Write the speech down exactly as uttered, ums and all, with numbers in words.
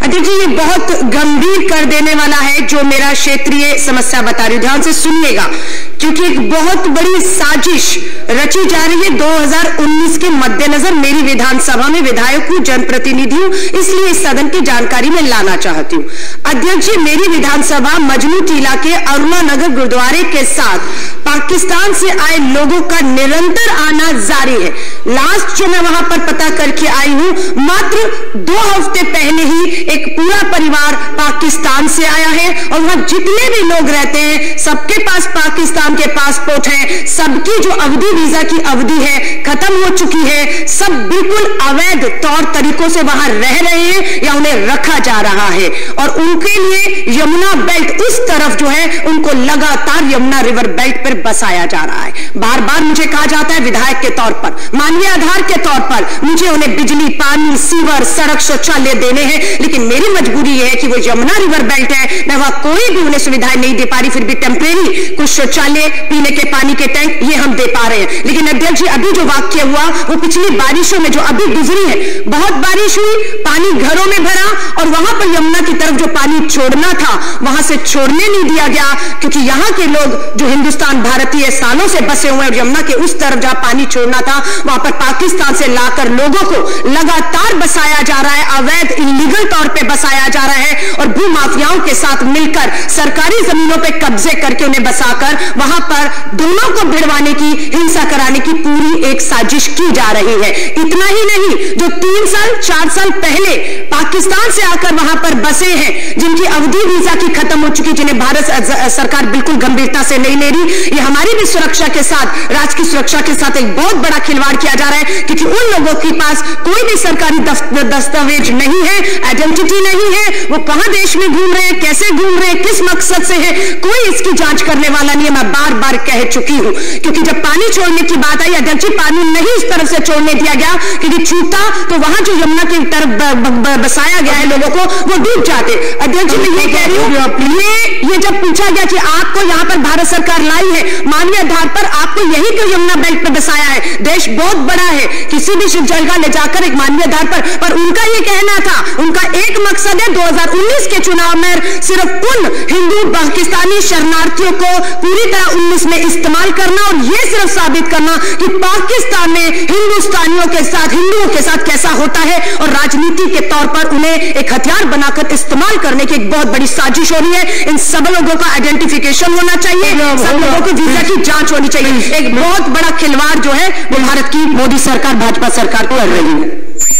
अध्यक्ष जी, ये बहुत गंभीर कर देने वाला है जो मेरा क्षेत्रीय समस्या बता रही हूं, ध्यान से सुनिएगा, क्योंकि एक बहुत बड़ी साजिश रची जा रही है दो हज़ार उन्नीस के मद्देनजर मेरी विधानसभा में विधायकों, जनप्रतिनिधियों, इसलिए इस सदन की जानकारी में लाना चाहती हूं। अध्यक्ष जी, मेरी विधानसभा मजनू टीला के अरुणा नगर गुरुद्वारे के साथ पाकिस्तान से आए लोगों का निरंतर आना जारी है। लास्ट जो मैं वहां पर पता करके आई हूं, मात्र दो हफ्ते पहले ही एक पूरा परिवार पाकिस्तान से आया है और वहां जितने भी लोग रहते हैं सबके पास पाकिस्तान के पासपोर्ट हैं, सबकी जो अवधि वीजा की अवधि है खत्म हो चुकी है, सब बिल्कुल अवैध तौर तरीकों से वहां रह रहे हैं या उन्हें रखा जा रहा है और उनके लिए यमुना बेल्ट उस तरफ जो है उनको लगातार यमुना रिवर बेल्ट पर बसाया जा रहा है। बार बार मुझे कहा जाता है विधायक के तौर पर, मानवीय आधार के तौर पर मुझे उन्हें बिजली, पानी, सीवर, सड़क, शौचालय देने हैं, लेकिन मेरी मजबूरी यह है कि वो यमुना रिवर बेल्ट है, मैं वहां कोई भी उन्हें सुविधाएं नहीं दे पा रही, फिर भी टेम्परेरी कुछ शौचालय, पीने के पानी के टैंक ये हम दे पा रहे हैं। लेकिन अध्यक्ष जी, अभी जो वाक्य हुआ वो पिछली बारिशों में जो अभी गुजरी है, बहुत बारिश हुई, पानी घरों में भरा और वहां पर यमुना की तरफ जो पानी छोड़ना था वहां से छोड़ने नहीं दिया गया, क्योंकि यहां के लोग जो हिंदुस्तान भारतीय सालों से बसे हुए हैं, यमुना के उस तरफ जहां पानी छोड़ना था वहां पर पाकिस्तान से लाकर लोगों को लगातार बसाया जा रहा है, अवैध इलीगल तौर पे बसाया जा रहा है और भू माफियाओं के साथ मिलकर सरकारी जमीनों पे कब्जे करके उन्हें बसाकर वहां पर दोनों को भिड़वाने की, हिंसा कराने की पूरी एक साजिश की जा रही है। इतना ही नहीं, जो तीन साल चार साल पहले पाकिस्तान से आकर वहां पर बसे हैं, जिनकी अवधि वीजा की खत्म हो चुकी, जिन्हें भारत सरकार बिल्कुल गंभीरता से नहीं ले रही, ये हमारी भी सुरक्षा के साथ, राज्य की सुरक्षा के साथ एक बहुत बड़ा खिलवाड़ किया जा रहा है, क्योंकि उन लोगों के पास कोई भी सरकारी दस्तावेज नहीं है, आइडेंटिटी नहीं है, वो कहां देश में घूम रहे हैं, कैसे घूम रहे हैं, किस मकसद से है, कोई इसकी जांच करने वाला नहीं है। मैं बार बार कह चुकी हूं, क्योंकि जब पानी छोड़ने की बात आई, अध्यक्ष जी, पानी नहीं इस तरफ से छोड़ने दिया गया, क्योंकि छूटा तो वहां जो यमुना की तरफ बसाया गया है लोगों को, वो डूब जाते। अध्यक्ष जी, मैं ये कह रही हूं, ये ये जब पूछा गया कि आपको यहां पर भारत सरकार लाई है मानवीय आधार पर, आपको यही क्यों यमुना बेल्ट पर बसाया है? देश बहुत बड़ा है, किसी भी जगह ले जाकर एक मानवीय आधार पर, पर उनका ये कहना था, उनका एक मकसद है दो हज़ार उन्नीस के चुनाव में सिर्फ उन हिंदू पाकिस्तानी शरणार्थियों को पूरी तरह उन्नीस में इस्तेमाल करना और ये सिर्फ साबित करना कि पाकिस्तान में हिंदुस्तानियों के साथ, हिंदुओं के साथ कैसा होता है और राजनीति के तौर पर उन्हें एक हथियार बनाकर इस्तेमाल करने की एक बहुत बड़ी साजिश हो रही है। इन सब लोगों का आइडेंटिफिकेशन होना चाहिए, सब लोगों को वीजा की जांच होनी चाहिए। एक बहुत बड़ा खिलवाड़ जो है वो भारत की मोदी सरकार, भाजपा सरकार कर रही है।